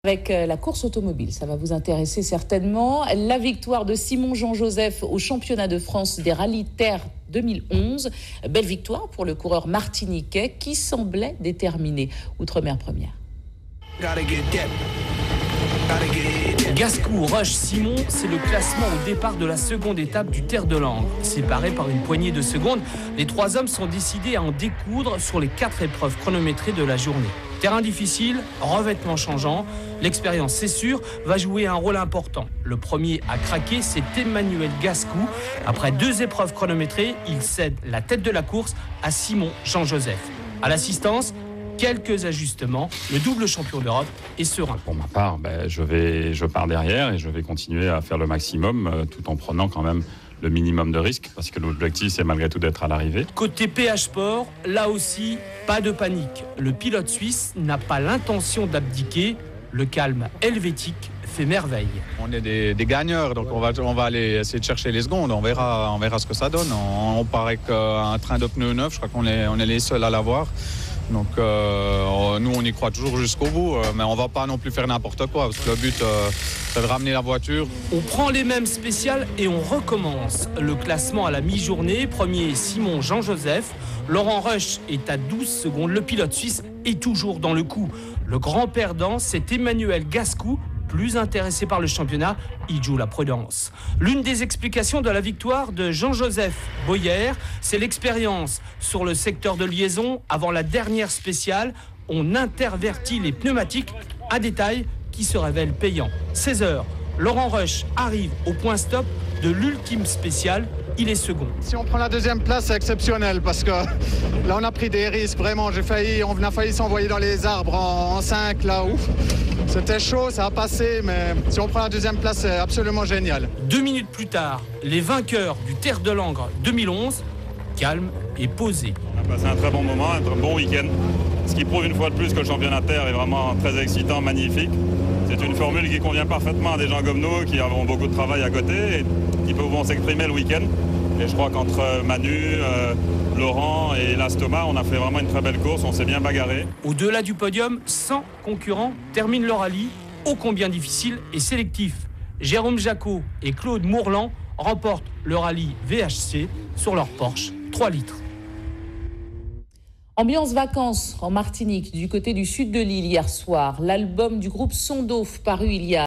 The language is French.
Avec la course automobile, ça va vous intéresser certainement. La victoire de Simon Jean-Joseph au championnat de France des rallyes terre 2011. Belle victoire pour le coureur martiniquais qui semblait déterminé. Outre-mer première. Gascou, Rush, Simon, c'est le classement au départ de la seconde étape du Terre de Langres. Séparés par une poignée de secondes, les trois hommes sont décidés à en découdre sur les 4 épreuves chronométrées de la journée. Terrain difficile, revêtement changeant, l'expérience, c'est sûr, va jouer un rôle important. Le premier à craquer, c'est Emmanuel Gascou. Après 2 épreuves chronométrées, il cède la tête de la course à Simon Jean-Joseph. À l'assistance, quelques ajustements, le double champion d'Europe est serein. Pour ma part, je pars derrière et je vais continuer à faire le maximum tout en prenant quand même le minimum de risques parce que l'objectif c'est malgré tout d'être à l'arrivée. Côté PH Sport, là aussi, pas de panique. Le pilote suisse n'a pas l'intention d'abdiquer. Le calme helvétique fait merveille. On est des gagneurs, donc on va aller essayer de chercher les secondes. On verra ce que ça donne. On part avec un train de pneus neuf, je crois qu'on est les seuls à l'avoir. Donc nous on y croit toujours jusqu'au bout, mais on va pas non plus faire n'importe quoi parce que le but c'est de ramener la voiture. On prend les mêmes spéciales et on recommence. Le classement à la mi-journée, premier Simon Jean-Joseph, Laurent Rush est à 12 secondes, le pilote suisse est toujours dans le coup. Le grand perdant c'est Emmanuel Gascou. Plus intéressé par le championnat, il joue la prudence. L'une des explications de la victoire de Jean-Joseph Boyer, c'est l'expérience. Sur le secteur de liaison, avant la dernière spéciale, on intervertit les pneumatiques, un détail qui se révèle payant. 16h, Laurent Rush arrive au point stop de l'ultime spéciale. Il est second. Si on prend la deuxième place, c'est exceptionnel parce que là on a pris des risques, vraiment. On a failli s'envoyer dans les arbres en 5 là, ouf. C'était chaud, ça a passé, mais si on prend la deuxième place, c'est absolument génial. 2 minutes plus tard, les vainqueurs du Terre de Langres 2011, calme et posé. On a passé un très bon moment, un très bon week-end. Ce qui prouve une fois de plus que le championnat de terre est vraiment très excitant, magnifique. C'est une formule qui convient parfaitement à des gens comme nous qui avons beaucoup de travail à côté et qui pourront s'exprimer le week-end. Et je crois qu'entre Manu, Laurent et Las Thomas, on a fait vraiment une très belle course, on s'est bien bagarré. Au-delà du podium, 100 concurrents terminent le rallye, ô combien difficile et sélectif. Jérôme Jacot et Claude Mourlan remportent le rallye VHC sur leur Porsche 3 litres. Ambiance vacances en Martinique, du côté du sud de l'île hier soir. L'album du groupe Sondof paru il y a